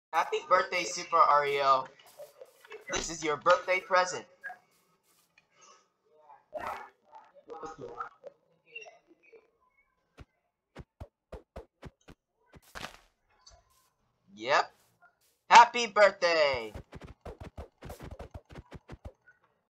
Happy birthday, Super Ario. This is your birthday present. Yep. Happy birthday!